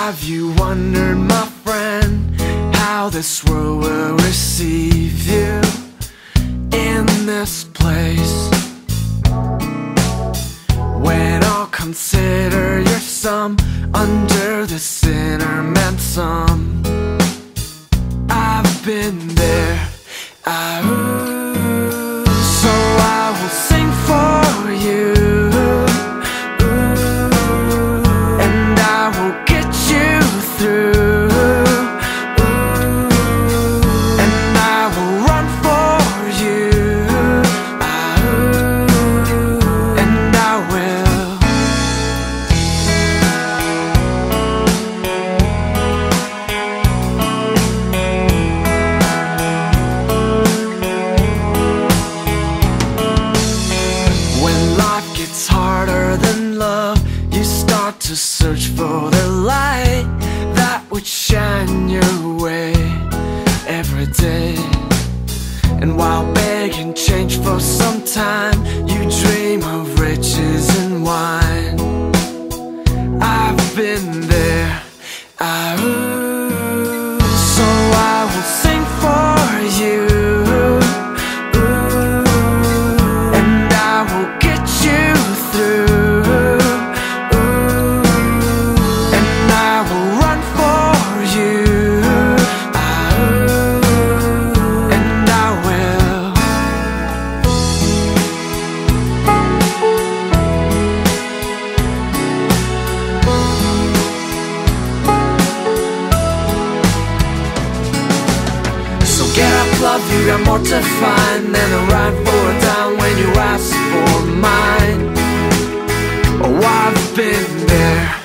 Have you wondered, my friend, how this world will receive you in this place? When all consider your sum under the sinner meant some. I've been there, so I will sing for you, and I will get you through, and I will run for you, and I will. When life gets harder than love, you start to search for the light that would shine your way every day. And while begging change for some time, you dream of riches and wine. I've been there, so I will sing for you, and I will get you through, and I will run for you, and I will. So get up, love, you got more to find than a ride for a dime when you ask for mine. Oh, I've been there.